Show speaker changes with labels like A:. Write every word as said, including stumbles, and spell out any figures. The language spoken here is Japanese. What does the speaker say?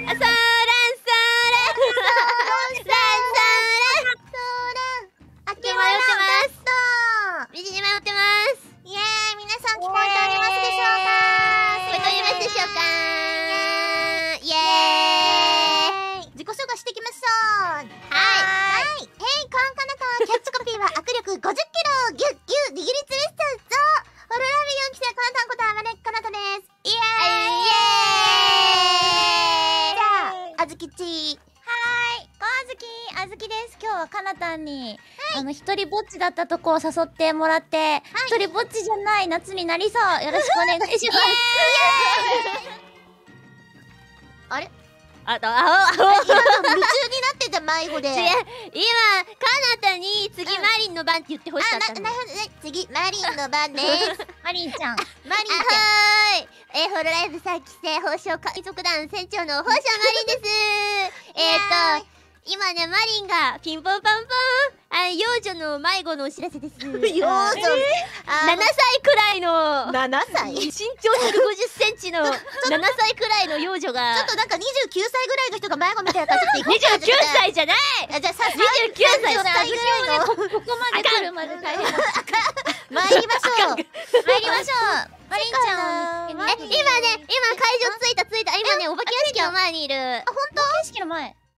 A: あ、そーらんそーらんそーらんそーらん。
B: 秋葉原ガスト。
A: 道に迷ってます。
B: イエーイ、皆さん聞こえておりますでしょうか。
A: 聞こえておりますでしょうか。イエーイ。
B: 自己紹介していきましょう。
A: はい。
B: はい。ヘイコンカナタ、キャッチコピーは握力ごじゅっキロ、ギュッギュ、握りつぶしたぞ。オロラビよんきせカナタンことあまねカナタです。イエーイ。
A: イエーイ。
B: じゃあ、あずきち。
C: はい、こあずき、あずきです。今日はかなたんに、はい、あの一人ぼっちだったとこを誘ってもらって、はい、一人ぼっちじゃない夏になりそう。よろしくお願いします。
B: あれ？
A: あと、あお、あお。
B: 今の夢中になってた迷子で。
A: 違う、今、かなたに次マリンの番って言ってほしかったの。
B: あ、な、なるほどね。次、マリンの番です。
C: マリンちゃん。
B: マリンちゃん。
A: はーい。えー、ホロライブさんきせい宝生海賊団船長の宝生マリンです。えーと、今ね、マリンがピンポンパンポン、あ、幼女の迷子のお知らせです。幼
B: 幼女。
A: ななさいくらいの、
B: ななさい
A: 身長ひゃくごじゅっセンチのななさいくらいの幼女が、
B: ちょっとなんかにじゅうきゅうさいぐらいの人が迷子みたいな感じで
A: にじゅうきゅうさいじゃない。
B: あ、じゃあさ、
A: にじゅうきゅうさい
B: さんじゅっさいぐらいの。
C: ここまで来るまで大変だ。
B: 参りましょう。
C: 参りましょう。マリンちゃんを見つけに。
A: え、今ね、今会場着いた着いた。今ね、お化け屋敷の前にいる。
B: あ、ほんと？
C: 景色の前。